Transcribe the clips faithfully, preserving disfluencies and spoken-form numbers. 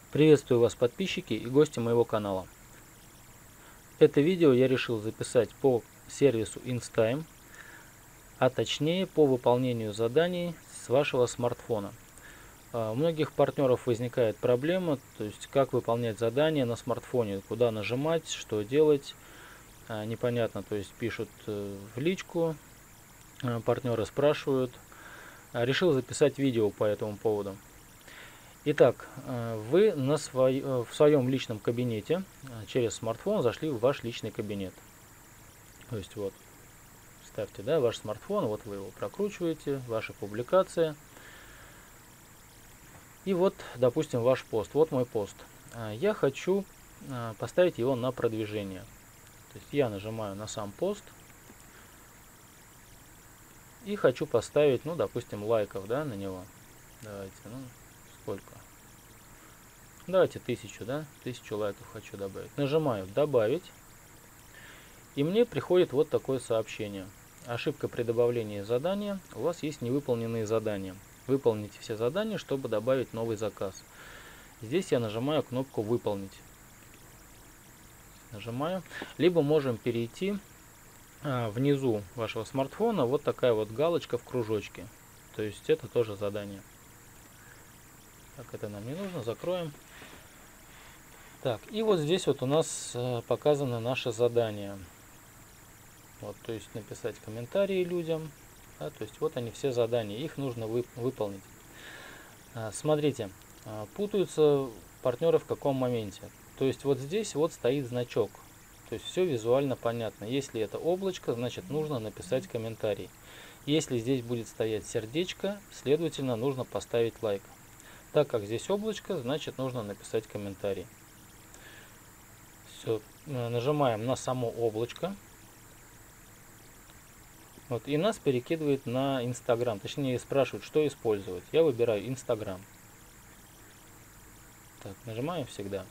Приветствую вас, подписчики и гости моего канала. Это видео я решил записать по сервису InStime, а точнее по выполнению заданий с вашего смартфона. У многих партнеров возникает проблема, то есть как выполнять задания на смартфоне, куда нажимать, что делать, непонятно, то есть пишут в личку, партнеры спрашивают. Решил записать видео по этому поводу. Итак, вы на свой, в своем личном кабинете через смартфон зашли в ваш личный кабинет. То есть вот, ставьте, да, ваш смартфон, вот вы его прокручиваете, ваша публикация. И вот, допустим, ваш пост. Вот мой пост. Я хочу поставить его на продвижение. То есть я нажимаю на сам пост и хочу поставить, ну, допустим, лайков, да, на него. Давайте, ну, сколько? Давайте тысячу, да, тысячу лайков хочу добавить. Нажимаю «Добавить», и мне приходит вот такое сообщение. Ошибка при добавлении задания. У вас есть невыполненные задания. Выполните все задания, чтобы добавить новый заказ. Здесь я нажимаю кнопку «Выполнить». Нажимаю. Либо можем перейти а, внизу вашего смартфона, вот такая вот галочка в кружочке. То есть это тоже задание. Так, это нам не нужно, закроем. Так, и вот здесь вот у нас э, показано наше задание. Вот, то есть написать комментарии людям. Да, то есть вот они все задания, их нужно вы, выполнить. А, смотрите, а, путаются партнеры в каком моменте. То есть вот здесь вот стоит значок. То есть все визуально понятно. Если это облачко, значит нужно написать комментарий. Если здесь будет стоять сердечко, следовательно нужно поставить лайк. Так как здесь облачко, значит нужно написать комментарий. Все, нажимаем на само облачко. Вот, и нас перекидывает на Инстаграм. Точнее спрашивают, что использовать. Я выбираю Инстаграм. Так, нажимаем всегда.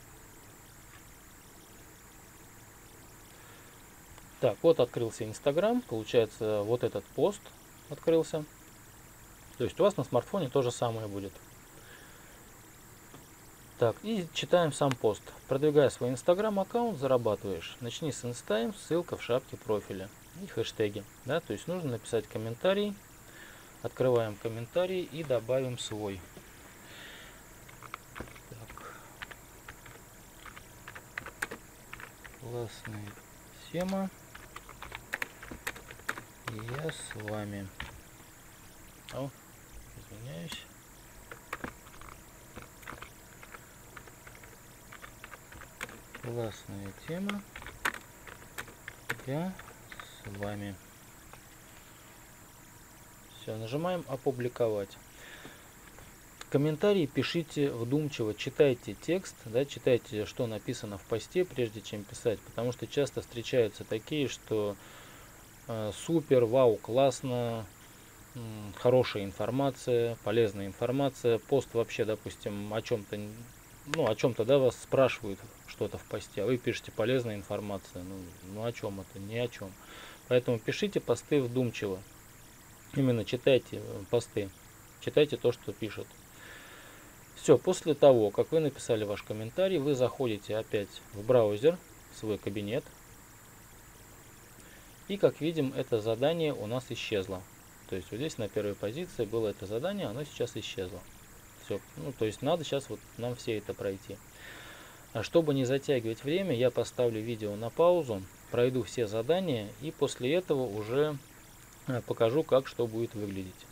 Так, вот открылся Инстаграм. Получается, вот этот пост открылся. То есть у вас на смартфоне то же самое будет. Так, и читаем сам пост. Продвигая свой Инстаграм аккаунт, зарабатываешь. Начни с InStime, ссылка в шапке профиля. И хэштеги. Да, то есть нужно написать комментарий. Открываем комментарий и добавим свой. Так. Классная тема. Я с вами. О, извиняюсь. Классная тема. Я с вами. Все, нажимаем опубликовать. Комментарии пишите вдумчиво, читайте текст, да, читайте, что написано в посте, прежде чем писать, потому что часто встречаются такие, что э, супер, вау, классно, э, хорошая информация, полезная информация, пост вообще, допустим, о чем-то, ну, о чем-то, да, вас спрашивают что-то в посте, а вы пишете полезная информация, ну, ну о чем это, ни о чем. Поэтому пишите посты вдумчиво, именно читайте посты, читайте то, что пишут. Все, после того, как вы написали ваш комментарий, вы заходите опять в браузер, в свой кабинет. И как видим, это задание у нас исчезло. То есть вот здесь на первой позиции было это задание, оно сейчас исчезло. Все, ну то есть надо сейчас вот нам все это пройти. А чтобы не затягивать время, я поставлю видео на паузу, пройду все задания и после этого уже покажу, как что будет выглядеть.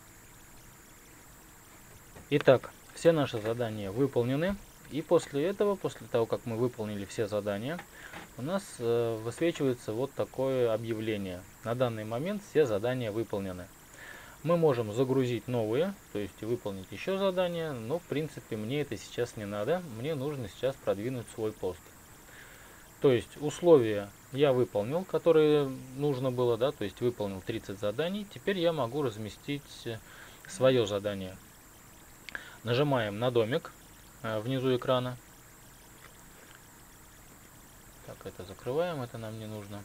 Итак, все наши задания выполнены. И после этого, после того, как мы выполнили все задания, у нас э, высвечивается вот такое объявление. На данный момент все задания выполнены. Мы можем загрузить новые, то есть выполнить еще задания, но в принципе мне это сейчас не надо. Мне нужно сейчас продвинуть свой пост. То есть условия я выполнил, которые нужно было, да, то есть выполнил тридцать заданий. Теперь я могу разместить свое задание. Нажимаем на домик внизу экрана. Так, это закрываем, это нам не нужно.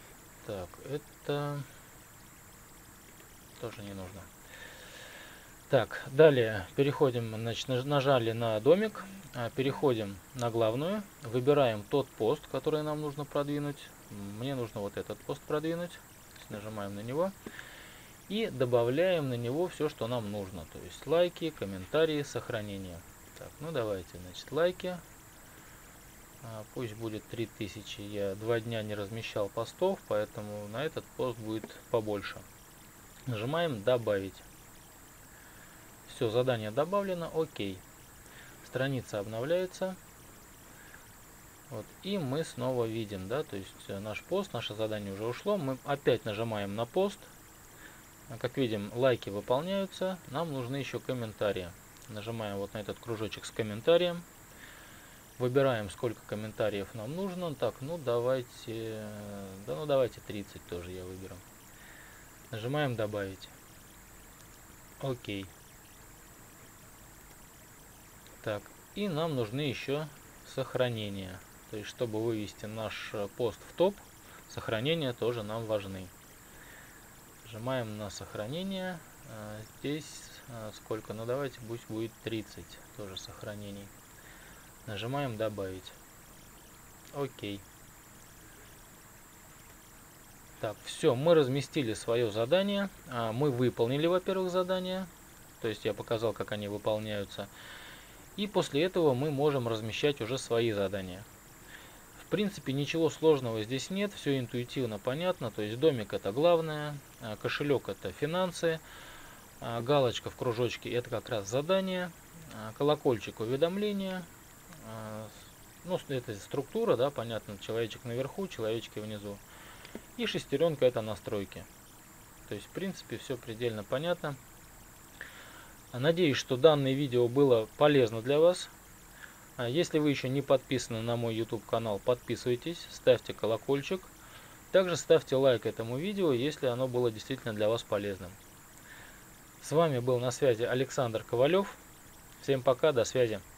Так, это тоже не нужно. Так, далее переходим, значит, нажали на домик, переходим на главную, выбираем тот пост, который нам нужно продвинуть. Мне нужно вот этот пост продвинуть. Нажимаем на него и добавляем на него все, что нам нужно. То есть лайки, комментарии, сохранение. Так, ну давайте, значит, лайки. Пусть будет три тысячи. Я два дня не размещал постов, поэтому на этот пост будет побольше. Нажимаем добавить. Все, задание добавлено, окей. Страница обновляется. Вот, и мы снова видим, да, то есть наш пост, наше задание уже ушло. Мы опять нажимаем на пост. Как видим, лайки выполняются. Нам нужны еще комментарии. Нажимаем вот на этот кружочек с комментарием. Выбираем, сколько комментариев нам нужно. Так, ну давайте, да, ну давайте тридцать тоже я выберу. Нажимаем добавить. Окей. Так, и нам нужны еще сохранения. То есть, чтобы вывести наш пост в топ, сохранения тоже нам важны. Нажимаем на сохранение. Здесь сколько? Ну давайте, пусть будет тридцать тоже сохранений. Нажимаем добавить. Окей. Так, все, мы разместили свое задание. Мы выполнили, во-первых, задание. То есть я показал, как они выполняются. И после этого мы можем размещать уже свои задания. В принципе, ничего сложного здесь нет, все интуитивно понятно. То есть домик — это главное, кошелек — это финансы, галочка в кружочке — это как раз задание, колокольчик — уведомления, ну, это структура, да, понятно, человечек наверху, человечки внизу. И шестеренка — это настройки. То есть, в принципе, все предельно понятно. Надеюсь, что данное видео было полезно для вас. Если вы еще не подписаны на мой YouTube канал, подписывайтесь, ставьте колокольчик. Также ставьте лайк этому видео, если оно было действительно для вас полезным. С вами был на связи Александр Ковалев. Всем пока, до связи.